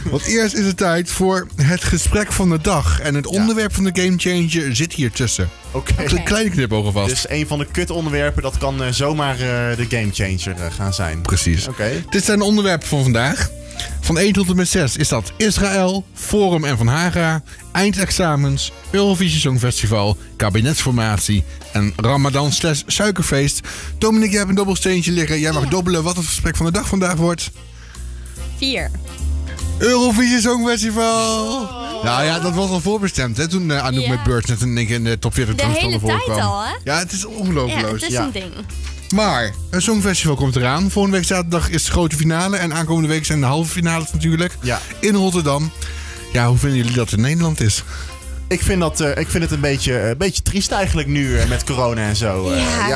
Want eerst is het tijd voor het gesprek van de dag. En het onderwerp van de Game Changer zit hier tussen. Oké. Een kleine knipogen vast. Dus een van de kutonderwerpen, dat kan zomaar de Game Changer gaan zijn. Precies. Oké. Dit zijn de onderwerpen van vandaag. Van 1 tot en met 6 is dat Israël, Forum en Van Haga, eindexamens, Eurovisie Songfestival, kabinetsformatie en Ramadan / suikerfeest. Dominique, jij hebt een dobbelsteentje liggen. Jij mag dobbelen wat het gesprek van de dag vandaag wordt. 4. Eurovisie Songfestival. Nou ja, dat was al voorbestemd, hè, toen Anouk met Birds net in de top 40 de hele voorkwam. tijd al, hè? Ja, het is ongelooflijk. Ja, het is een ding. Maar een Songfestival komt eraan. Volgende week zaterdag is de grote finale. En aankomende week zijn de halve finales natuurlijk. Ja. In Rotterdam. Ja, hoe vinden jullie dat het in Nederland is? Ik vind het een beetje triest eigenlijk nu met corona en zo.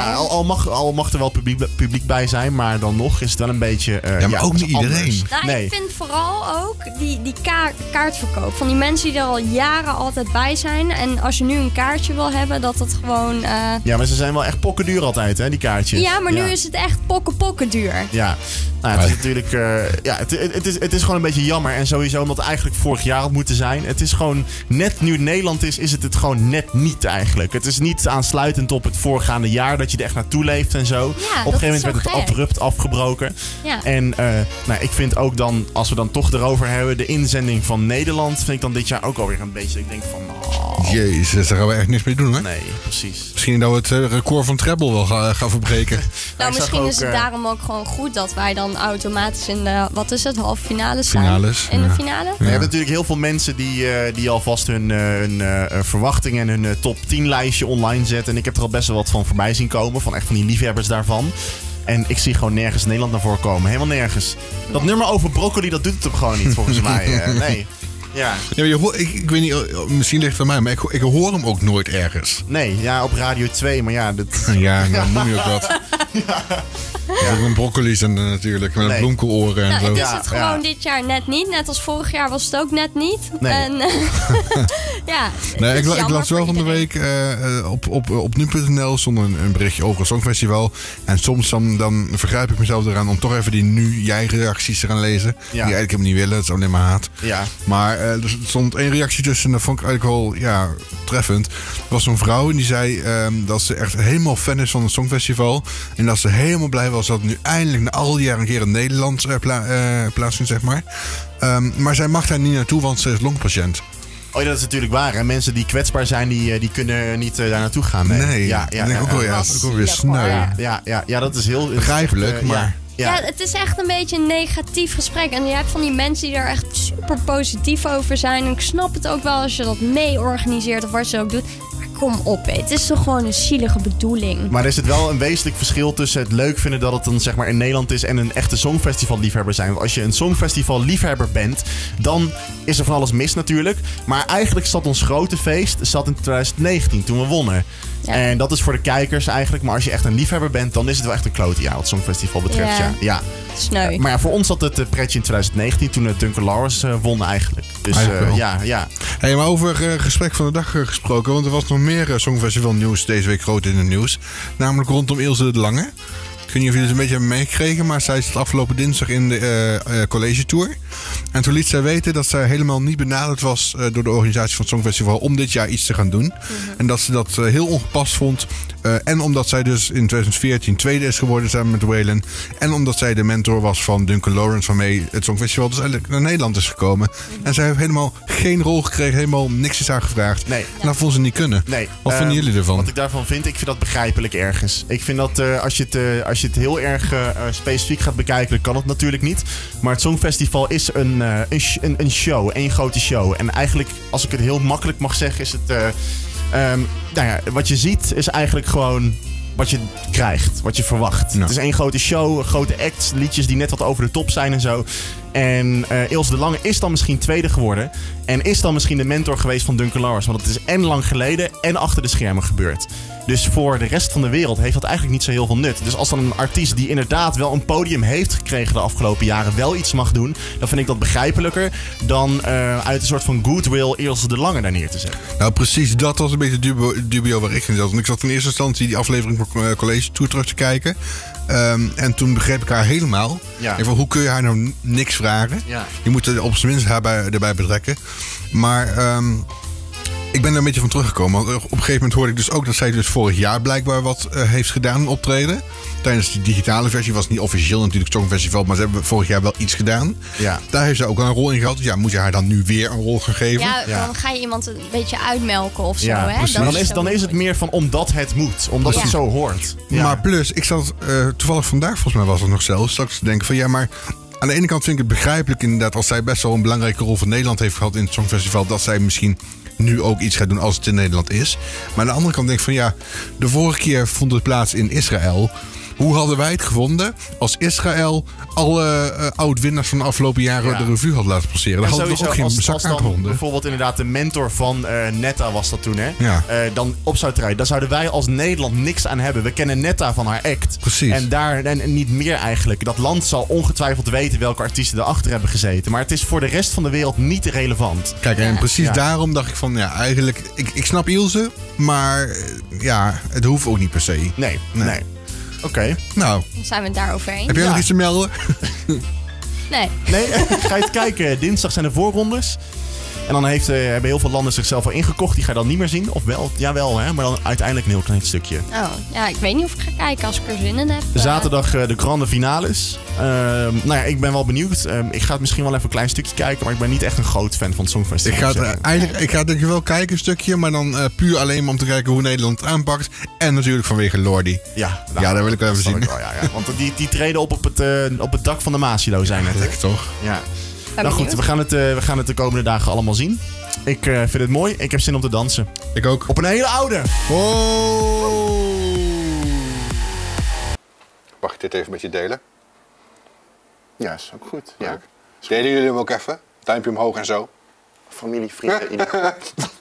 Al mag er wel publiek bij zijn, maar dan nog is het wel een beetje maar ook niet iedereen. Nou, nee. Ik vind vooral ook die kaartverkoop. Van die mensen die er al jaren altijd bij zijn. En als je nu een kaartje wil hebben, dat het gewoon... Ja, maar ze zijn wel echt pokkenduur altijd, hè, die kaartjes. Ja, maar nu is het echt pokken duur. Ja, nou, het is natuurlijk... het is gewoon een beetje jammer. En sowieso omdat het eigenlijk vorig jaar had moeten zijn. Het is gewoon net nu Nederland is het gewoon net niet eigenlijk. Het is niet aansluitend op het voorgaande jaar dat je er echt naartoe leeft en zo. Ja, op een gegeven moment werd het abrupt afgebroken. Ja. En ik vind ook dan, als we dan toch erover hebben, de inzending van Nederland vind ik dan dit jaar ook alweer een beetje. Ik denk van... Jezus, daar gaan we echt niks mee doen, hè? Nee, precies. Misschien dat we het record van treble wel gaan verbreken. Nou, misschien is het daarom ook gewoon goed dat wij dan automatisch in de, halve finales zijn. In de finale. Ja. Je hebt natuurlijk heel veel mensen die alvast hun verwachtingen en hun top 10 lijstje online zetten. En ik heb er al best wel wat van voorbij zien komen. Van echt van die liefhebbers daarvan. En ik zie gewoon nergens Nederland naar voren komen. Helemaal nergens. Dat nummer over broccoli, dat doet het hem gewoon niet volgens mij. Nee. Ja. Ik weet niet, misschien ligt het aan mij, maar ik hoor hem ook nooit ergens. Nee, ja, op Radio 2, maar ja... Ja, dan noem je ook wat. Ja, met broccoli's en natuurlijk, met bloemkeloren en zo. Het is het gewoon dit jaar net niet. Net als vorig jaar was het ook net niet. Nee. En, ik las wel van de week op nu.nl stond een berichtje over een songfestival. En soms dan vergrijp ik mezelf eraan om toch even die jij-reacties te gaan lezen. Die eigenlijk helemaal niet willen, dat is alleen maar haat. Ja. Maar er stond één reactie tussen en dat vond ik eigenlijk wel treffend. Er was zo'n vrouw en die zei dat ze echt helemaal fan is van het songfestival. En dat ze helemaal blij was dat het nu eindelijk na al die jaren een keer in Nederland plaatsvindt, zeg maar. Maar zij mag daar niet naartoe, want ze is longpatiënt. Oh ja, dat is natuurlijk waar. En mensen die kwetsbaar zijn, die kunnen niet daar naartoe gaan. Nee. Ja, ook wel weer sneu. Ja, dat is heel... begrijpelijk, maar... Ja, het is echt een beetje een negatief gesprek. En je hebt van die mensen die er echt super positief over zijn. En ik snap het ook wel als je dat mee organiseert of wat je ook doet. Maar kom op, het is toch gewoon een zielige bedoeling. Maar er is het wel een wezenlijk verschil tussen het leuk vinden dat het dan zeg maar in Nederland is en een echte songfestival-liefhebber zijn. Want als je een songfestival-liefhebber bent, dan is er van alles mis natuurlijk. Maar eigenlijk zat ons grote feest in 2019 toen we wonnen. Ja. En dat is voor de kijkers eigenlijk. Maar als je echt een liefhebber bent, dan is het wel echt een klote jaar wat het Songfestival betreft. Ja. Sneu. Maar ja, voor ons zat het pretje in 2019 toen Duncan Lawrence won eigenlijk. Dus ja. Hey, maar over gesprek van de dag gesproken. Want er was nog meer Songfestival nieuws deze week groot in het nieuws. Namelijk rondom Ilse de Lange. Ik weet niet of jullie het een beetje hebben meegekregen, maar zij zat afgelopen dinsdag in de college tour. En toen liet zij weten dat zij helemaal niet benaderd was door de organisatie van het Songfestival om dit jaar iets te gaan doen. Mm-hmm. En dat ze dat heel ongepast vond. En omdat zij dus in 2014 tweede is geworden samen met Waylon. En omdat zij de mentor was van Duncan Lawrence, waarmee het Songfestival dus eigenlijk naar Nederland is gekomen. Mm-hmm. En zij heeft helemaal geen rol gekregen, helemaal niks is haar gevraagd. Nee. En dat vond ze niet kunnen. Nee. Wat vinden jullie ervan? Wat ik daarvan vind, ik vind dat begrijpelijk ergens. Ik vind dat als je het heel erg specifiek gaat bekijken, dan kan het natuurlijk niet. Maar het Songfestival is een show, één grote show. En eigenlijk, als ik het heel makkelijk mag zeggen, is het... wat je ziet is eigenlijk gewoon wat je krijgt, wat je verwacht. Het is één grote show, grote acts, liedjes die net wat over de top zijn en zo. En Ilse de Lange is dan misschien tweede geworden. En is dan misschien de mentor geweest van Duncan Lawrence. Want het is en lang geleden en achter de schermen gebeurd. Dus voor de rest van de wereld heeft dat eigenlijk niet zo heel veel nut. Dus als dan een artiest die inderdaad wel een podium heeft gekregen de afgelopen jaren wel iets mag doen, dan vind ik dat begrijpelijker dan uit een soort van goodwill Ilse de Lange daar neer te zetten. Nou, precies, dat was een beetje dubio waar ik in zat. Want ik zat in eerste instantie die aflevering van College Tour terug te kijken. En toen begreep ik haar helemaal. Ja. En van, hoe kun je haar nou niks vragen? Ja. Je moet er op zijn minst haar erbij betrekken. Maar ik ben er een beetje van teruggekomen. Want op een gegeven moment hoorde ik dus ook dat zij dus vorig jaar blijkbaar wat heeft gedaan, een optreden. Tijdens die digitale versie was het niet officieel natuurlijk Songfestival, maar ze hebben vorig jaar wel iets gedaan. Ja. Daar heeft ze ook een rol in gehad. Dus ja, moet je haar dan nu weer een rol gaan geven? Ja, dan ga je iemand een beetje uitmelken of zo. Ja, Hè? precies. Dan is het meer van omdat het moet. Omdat het zo hoort. Ja. Maar plus, ik zat toevallig vandaag, volgens mij was het nog zelfs, straks te denken van ja, maar aan de ene kant vind ik het begrijpelijk inderdaad, als zij best wel een belangrijke rol voor Nederland heeft gehad in het Songfestival, dat zij misschien nu ook iets gaat doen als het in Nederland is. Maar aan de andere kant denk ik van ja, de vorige keer vond het plaats in Israël. Hoe hadden wij het gevonden als Israël alle oud-winnaars van de afgelopen jaren de revue had laten passeren? Daar hadden we toch ook geen zak aan gevonden. Bijvoorbeeld inderdaad de mentor van Netta was dat toen, hè? Ja. Dan op zou treden. Daar zouden wij als Nederland niks aan hebben. We kennen Netta van haar act. Precies. En niet meer eigenlijk. Dat land zal ongetwijfeld weten welke artiesten erachter hebben gezeten. Maar het is voor de rest van de wereld niet relevant. Kijk, en precies daarom dacht ik van ja, eigenlijk, ik snap Ilse, maar ja, het hoeft ook niet per se. Nee. Oké. Nou, Dan zijn we het daarover eens. heb jij nog iets te melden? Nee. Nee, ga je het kijken. Dinsdag zijn de voorrondes. En dan hebben heel veel landen zichzelf al ingekocht. Die ga je dan niet meer zien. Of wel? Jawel, hè? Maar dan uiteindelijk een heel klein stukje. Oh, ja, ik weet niet of ik ga kijken als ik er zin in heb. Zaterdag de grande finales. Nou ja, ik ben wel benieuwd. Ik ga het misschien wel even een klein stukje kijken. Maar ik ben niet echt een groot fan van het Songfestival. Ik ga denk ik wel kijken een stukje. Maar dan puur alleen maar om te kijken hoe Nederland het aanpakt. En natuurlijk vanwege Lordi. Ja, daar wil ik wel even zien. Wel, ja. Want die treden op het dak van de Maasilo zijn net. Lekker toch? Ja. Nou goed, we gaan het de komende dagen allemaal zien. Ik vind het mooi. Ik heb zin om te dansen. Ik ook. Op een hele oude. Oh! Mag ik dit even met je delen? Ja, is ook goed. Ja. Delen jullie hem ook even? Duimpje omhoog en zo. Familie, vrienden.